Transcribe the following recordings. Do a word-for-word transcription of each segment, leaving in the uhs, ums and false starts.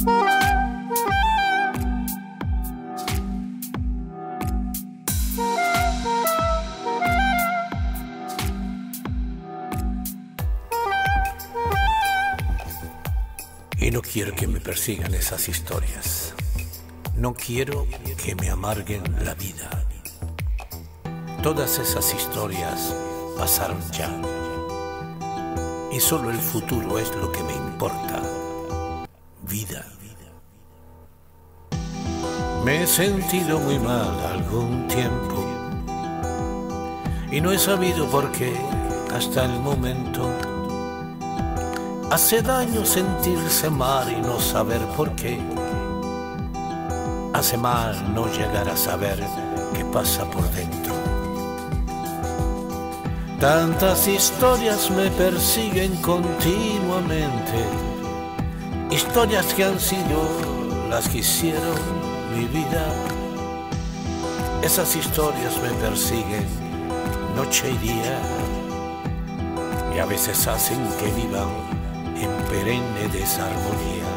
Y no quiero que me persigan esas historias. No quiero que me amarguen la vida. Todas esas historias pasaron ya. Y solo el futuro es lo que me importa. Vida. Me he sentido muy mal algún tiempo. Y no he sabido por qué hasta el momento. Hace daño sentirse mal y no saber por qué. Hace mal no llegar a saber qué pasa por dentro. Tantas historias me persiguen continuamente. Historias que han sido las que hicieron mi vida. Esas historias me persiguen noche y día. Y a veces hacen que vivan en perenne desarmonía.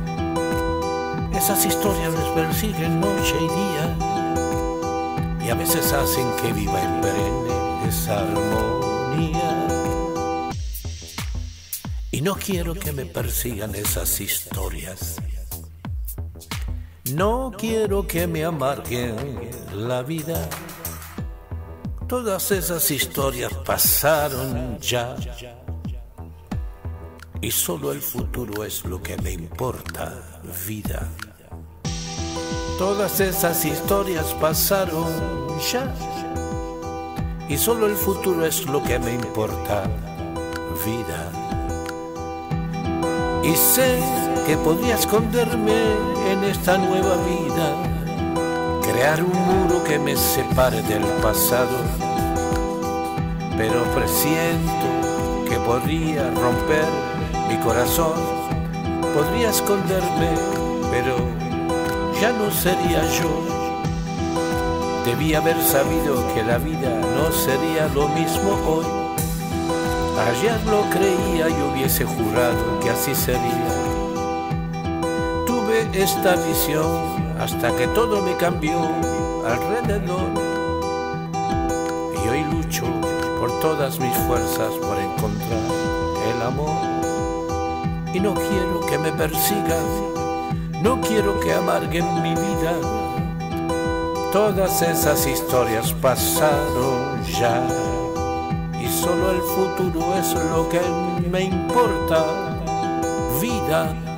Esas historias les persiguen noche y día, y a veces hacen que viva en perenne desarmonía. Y no quiero que me persigan esas historias. No quiero que me amarguen la vida. Todas esas historias pasaron ya. Y solo el futuro es lo que me importa, vida. Todas esas historias pasaron ya. Y solo el futuro es lo que me importa, vida. Y sé que podría esconderme en esta nueva vida, crear un muro que me separe del pasado. Pero presiento que podría romper mi corazón, podría esconderme, pero ya no sería yo. Debí haber sabido que la vida no sería lo mismo hoy. Ayer lo creía y hubiese jurado que así sería. Tuve esta visión hasta que todo me cambió alrededor. Y hoy lucho por todas mis fuerzas por encontrar el amor. Y no quiero que me persigan, no quiero que amarguen mi vida. Todas esas historias pasaron ya. Y solo el futuro es lo que me importa, vida.